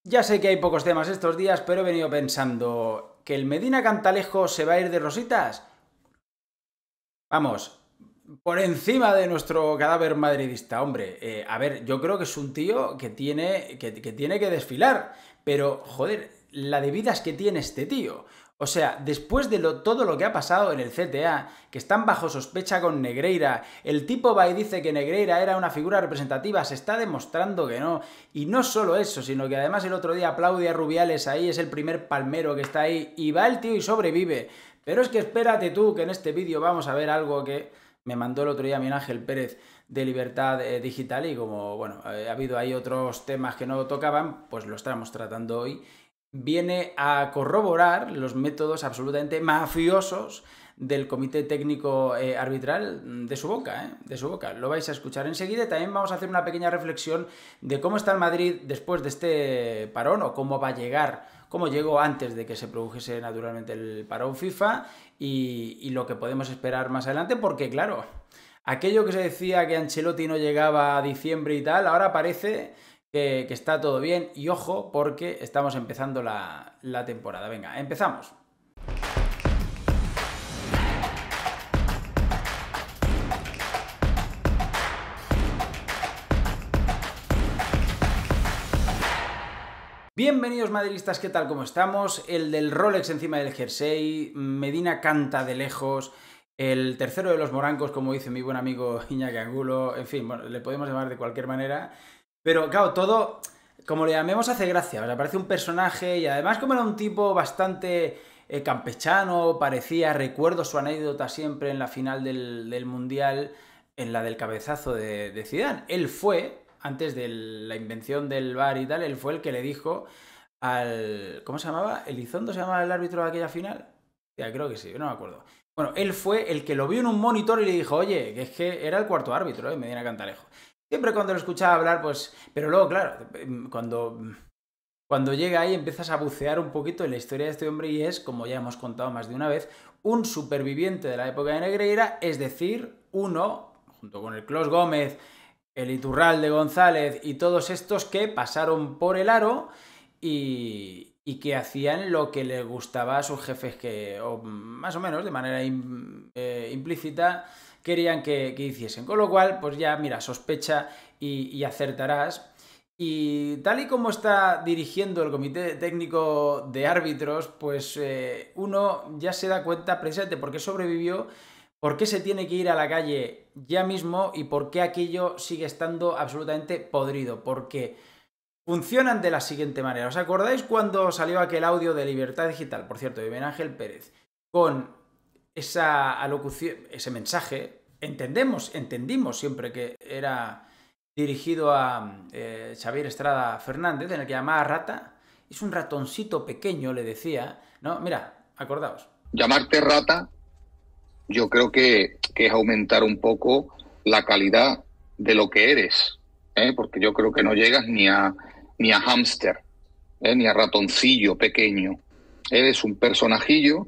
Ya sé que hay pocos temas estos días, pero he venido pensando que el Medina Cantalejo se va a ir de rositas. Vamos, por encima de nuestro cadáver madridista, hombre. A ver, yo creo que es un tío que tiene que desfilar, pero joder, la de vidas que tiene este tío. O sea, después de todo lo que ha pasado en el CTA, que están bajo sospecha con Negreira, el tipo va y dice que Negreira era una figura representativa, se está demostrando que no. Y no solo eso, sino que además el otro día aplaude a Rubiales ahí, es el primer palmero que está ahí, y va el tío y sobrevive. Pero es que espérate tú, que en este vídeo vamos a ver algo que me mandó el otro día Miguel Ángel Pérez de Libertad Digital, y como, bueno, ha habido ahí otros temas que no tocaban, pues lo estamos tratando hoy. Viene a corroborar los métodos absolutamente mafiosos del Comité Técnico Arbitral de su boca, de su boca. Lo vais a escuchar enseguida. Y también vamos a hacer una pequeña reflexión de cómo está el Madrid después de este parón, o cómo va a llegar, cómo llegó antes de que se produjese naturalmente el parón FIFA, y lo que podemos esperar más adelante, porque claro, aquello que se decía que Ancelotti no llegaba a diciembre y tal, ahora parece que está todo bien. Y ojo, porque estamos empezando la temporada. Venga, empezamos. Bienvenidos madridistas, ¿qué tal? ¿Cómo estamos? El del Rolex encima del jersey, Medina canta de lejos, el tercero de los morancos, como dice mi buen amigo Iñaki Angulo, en fin, bueno, le podemos llamar de cualquier manera. Pero claro, todo, como le llamemos, hace gracia. O sea, parece un personaje, y además como era un tipo bastante campechano, parecía, recuerdo su anécdota siempre en la final del Mundial, en la del cabezazo de Zidane. Él fue, antes de la invención del VAR y tal, él fue el que le dijo al... ¿Cómo se llamaba? ¿Elizondo se llamaba el árbitro de aquella final? Ya, creo que sí, no me acuerdo. Bueno, él fue el que lo vio en un monitor y le dijo, oye, que es que era el cuarto árbitro, Medina Cantalejo. Siempre cuando lo escuchaba hablar, pues... Pero luego, claro, cuando llega ahí empiezas a bucear un poquito en la historia de este hombre, y es, como ya hemos contado más de una vez, un superviviente de la época de Negreira, es decir, uno, junto con el Clos Gómez, el Iturralde González y todos estos que pasaron por el aro y que hacían lo que les gustaba a sus jefes, que, o más o menos de manera implícita, querían que hiciesen. Con lo cual, pues ya, mira, sospecha y acertarás. Y tal y como está dirigiendo el Comité Técnico de Árbitros, pues uno ya se da cuenta precisamente por qué sobrevivió, por qué se tiene que ir a la calle ya mismo y por qué aquello sigue estando absolutamente podrido. Porque funcionan de la siguiente manera. ¿Os acordáis cuando salió aquel audio de Libertad Digital, por cierto, de Miguel Ángel Pérez, con esa alocución, ese mensaje? Entendimos siempre que era dirigido a Xavier Estrada Fernández, en el que llamaba rata. Es un ratoncito pequeño, le decía, ¿no? Mira, acordaos. Llamarte rata, yo creo que es aumentar un poco la calidad de lo que eres, porque yo creo que no llegas ni a hámster, ni a ratoncillo pequeño. Eres un personajillo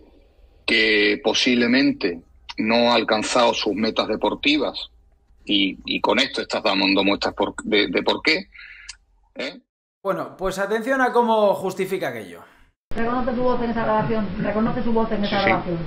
que posiblemente no ha alcanzado sus metas deportivas, y con esto estás dando muestras de por qué. Bueno, pues atención a cómo justifica aquello. Reconoce su voz en esa grabación. Reconoce su voz en esa grabación.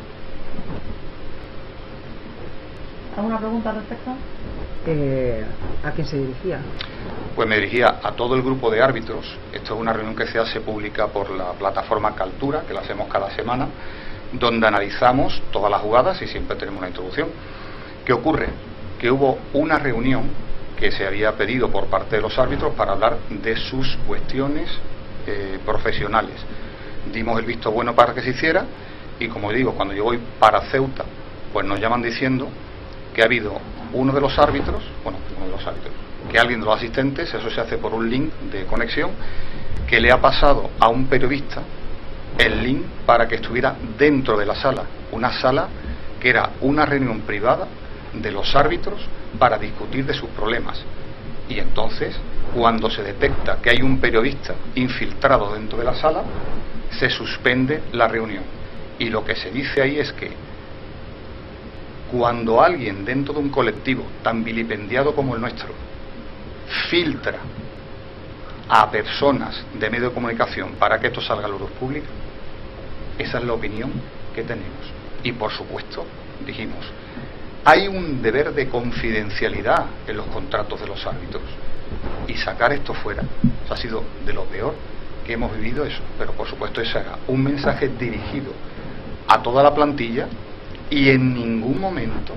¿Alguna pregunta al respecto? ¿A quién se dirigía? Pues me dirigía a todo el grupo de árbitros. Esto es una reunión que se hace pública por la plataforma Kaltura, que la hacemos cada semana, donde analizamos todas las jugadas y siempre tenemos una introducción. ¿Qué ocurre? Que hubo una reunión que se había pedido por parte de los árbitros para hablar de sus cuestiones profesionales. Dimos el visto bueno para que se hiciera, y como digo, cuando yo voy para Ceuta, pues nos llaman diciendo que ha habido uno de los árbitros, que alguien de los asistentes, eso se hace por un link de conexión, que le ha pasado a un periodista el link para que estuviera dentro de la sala, una sala que era una reunión privada de los árbitros para discutir de sus problemas. Y entonces, cuando se detecta que hay un periodista infiltrado dentro de la sala, se suspende la reunión. Y lo que se dice ahí es que cuando alguien dentro de un colectivo tan vilipendiado como el nuestro filtra a personas de medio de comunicación para que esto salga a la luz pública. Esa es la opinión que tenemos. Y por supuesto, dijimos, hay un deber de confidencialidad en los contratos de los árbitros. Y sacar esto fuera, eso ha sido de lo peor que hemos vivido eso. Pero por supuesto ese era un mensaje dirigido a toda la plantilla y en ningún momento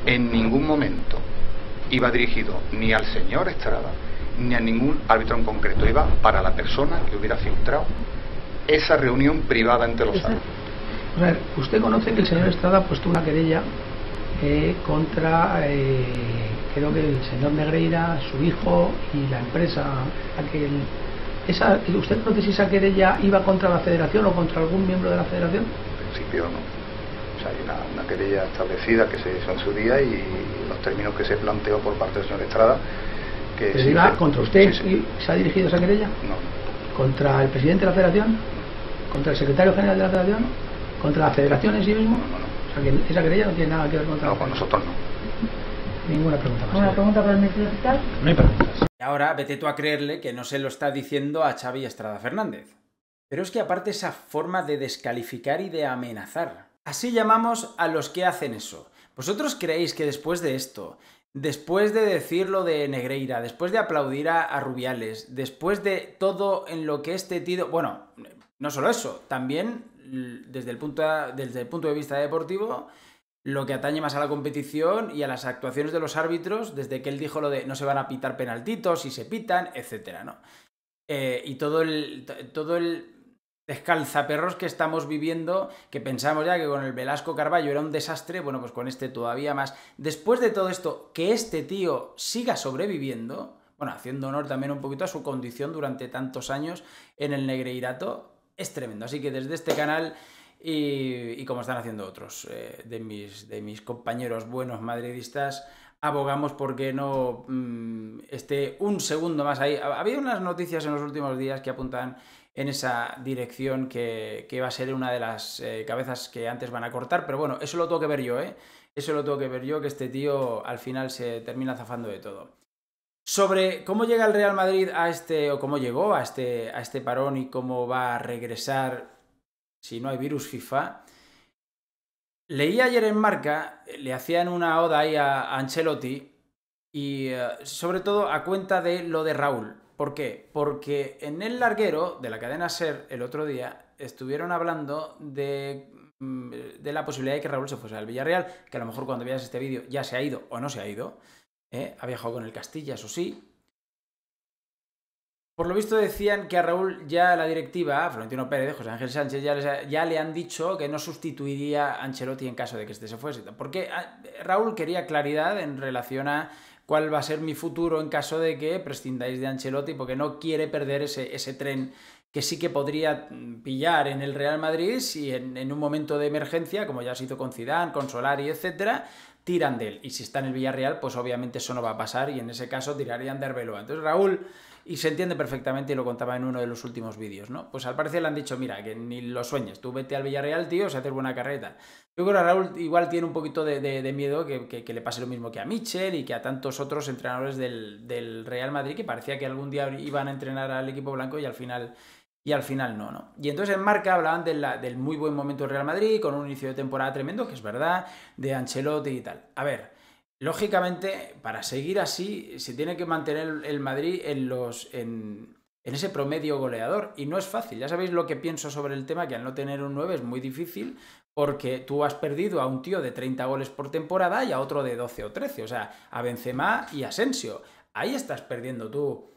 iba dirigido ni al señor Estrada ni a ningún árbitro en concreto, iba para la persona que hubiera filtrado esa reunión privada entre los árbitros. A ver, usted conoce que el señor Estrada ha puesto una querella contra, creo que el señor Negreira, su hijo y la empresa. ¿Usted conoce si esa querella iba contra la federación o contra algún miembro de la federación? En principio no. O sea, hay una querella establecida que se hizo en su día y los términos que se planteó por parte del señor Estrada. Que ¿Pero iba contra usted? Sí. ¿Y se ha dirigido esa querella? No. ¿Contra el presidente de la federación? ¿Contra el secretario general de la federación? ¿Contra la federación en sí mismo? No. O sea, que esa querella no tiene nada que ver contra con nosotros no. Ninguna pregunta más. ¿Una pregunta para el Ministerio Fiscal? No hay preguntas. Y ahora vete tú a creerle que no se lo está diciendo a Xavi Estrada Fernández. Pero es que aparte esa forma de descalificar y de amenazar. Así llamamos a los que hacen eso. ¿Vosotros creéis que después de esto, después de decir lo de Negreira, después de aplaudir a Rubiales, después de todo en lo que este tío... Bueno, no solo eso, también desde el punto de vista deportivo, lo que atañe más a la competición y a las actuaciones de los árbitros, desde que él dijo lo de no se van a pitar penaltitos, si se pitan, etcétera, ¿no? Y todo el descalzaperros que estamos viviendo, que pensamos ya que con el Velasco Carballo era un desastre, bueno, pues con este todavía más. Después de todo esto, que este tío siga sobreviviendo, bueno, haciendo honor también un poquito a su condición durante tantos años en el Negreirato, es tremendo. Así que desde este canal, y como están haciendo otros de mis compañeros buenos madridistas, abogamos porque no esté un segundo más ahí. Había unas noticias en los últimos días que apuntan en esa dirección que va a ser una de las cabezas que antes van a cortar, pero bueno, eso lo tengo que ver yo, Eso lo tengo que ver yo, que este tío al final se termina zafando de todo. Sobre cómo llega el Real Madrid o cómo llegó a este parón y cómo va a regresar si no hay virus FIFA, leí ayer en Marca, le hacían una oda ahí a Ancelotti y sobre todo a cuenta de lo de Raúl. ¿Por qué? Porque en El Larguero, de la cadena SER, el otro día, estuvieron hablando de la posibilidad de que Raúl se fuese al Villarreal, que a lo mejor cuando veas este vídeo ya se ha ido o no se ha ido. Ha viajado con el Castilla, eso sí. Por lo visto decían que a Raúl ya la directiva, Florentino Pérez, José Ángel Sánchez, ya le han dicho que no sustituiría a Ancelotti en caso de que este se fuese. Porque Raúl quería claridad en relación a cuál va a ser mi futuro en caso de que prescindáis de Ancelotti, porque no quiere perder ese tren que sí que podría pillar en el Real Madrid si en un momento de emergencia, como ya se hizo con Zidane, con Solari, etcétera, tiran de él. Y si está en el Villarreal, pues obviamente eso no va a pasar y en ese caso tirarían de Arbeloa. Entonces Raúl, y se entiende perfectamente, y lo contaba en uno de los últimos vídeos, ¿no? Pues al parecer le han dicho, mira, que ni lo sueñes, tú vete al Villarreal, tío, si haces buena carrera. Yo creo que Raúl igual tiene un poquito de miedo que le pase lo mismo que a Michel y que a tantos otros entrenadores del Real Madrid, que parecía que algún día iban a entrenar al equipo blanco y al final no. Y entonces en Marca hablaban del muy buen momento del Real Madrid, con un inicio de temporada tremendo, que es verdad, de Ancelotti y tal. A ver, lógicamente, para seguir así, se tiene que mantener el Madrid en ese promedio goleador, y no es fácil. Ya sabéis lo que pienso sobre el tema, que al no tener un 9 es muy difícil, porque tú has perdido a un tío de 30 goles por temporada y a otro de 12 o 13, o sea, a Benzema y a Asensio. Ahí estás perdiendo tú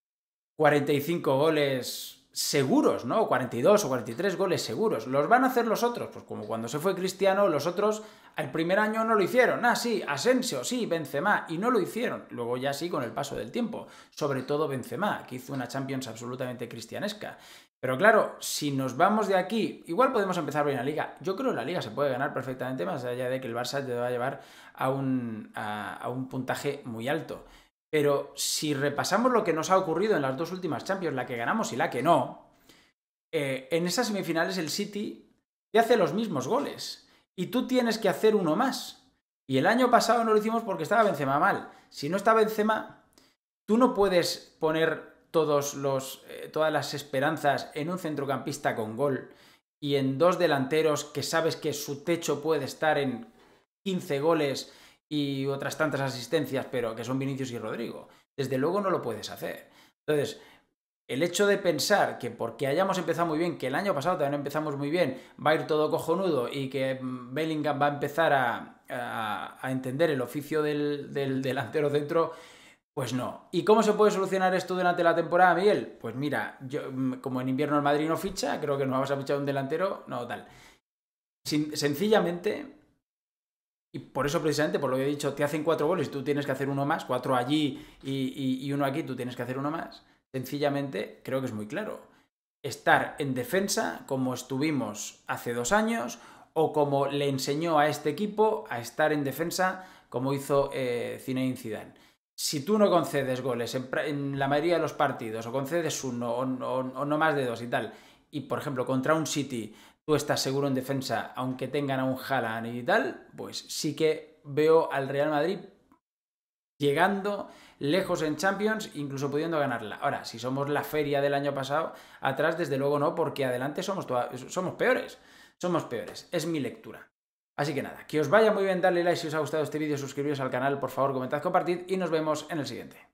45 goles seguros, ¿no? 42 o 43 goles seguros. ¿Los van a hacer los otros? Pues como cuando se fue Cristiano, los otros el primer año no lo hicieron. Ah, sí, Asensio, sí, Benzema, y no lo hicieron. Luego ya sí, con el paso del tiempo. Sobre todo Benzema, que hizo una Champions absolutamente cristianesca. Pero claro, si nos vamos de aquí, igual podemos empezar bien la Liga. Yo creo que la Liga se puede ganar perfectamente, más allá de que el Barça te va a llevar a un puntaje muy alto. Pero si repasamos lo que nos ha ocurrido en las dos últimas Champions, la que ganamos y la que no, en esas semifinales el City te hace los mismos goles y tú tienes que hacer uno más. Y el año pasado no lo hicimos porque estaba Benzema mal. Si no está Benzema, tú no puedes poner todas las esperanzas en un centrocampista con gol y en 2 delanteros que sabes que su techo puede estar en 15 goles y otras tantas asistencias, pero que son Vinicius y Rodrigo. Desde luego no lo puedes hacer. Entonces, el hecho de pensar que porque hayamos empezado muy bien, que el año pasado también empezamos muy bien, va a ir todo cojonudo y que Bellingham va a empezar a entender el oficio del delantero centro, pues no. ¿Y cómo se puede solucionar esto durante la temporada, Miguel? Pues mira, yo, como en invierno el Madrid no ficha, creo que nos vamos a fichar un delantero, no tal. Sencillamente, y por eso precisamente, por lo que he dicho, te hacen 4 goles y tú tienes que hacer uno más, 4 allí y 1 aquí, tú tienes que hacer uno más. Sencillamente, creo que es muy claro. Estar en defensa como estuvimos hace 2 años o como le enseñó a este equipo a estar en defensa como hizo Zinedine Zidane. Si tú no concedes goles en la mayoría de los partidos o concedes 1 o no más de 2 y tal, y por ejemplo contra un City tú estás seguro en defensa aunque tengan a un Haaland y tal, pues sí que veo al Real Madrid llegando lejos en Champions, incluso pudiendo ganarla. Ahora, si somos la feria del año pasado, atrás desde luego no, porque adelante somos peores. Somos peores, es mi lectura. Así que nada, que os vaya muy bien, darle like si os ha gustado este vídeo, suscribiros al canal, por favor, comentad, compartid y nos vemos en el siguiente.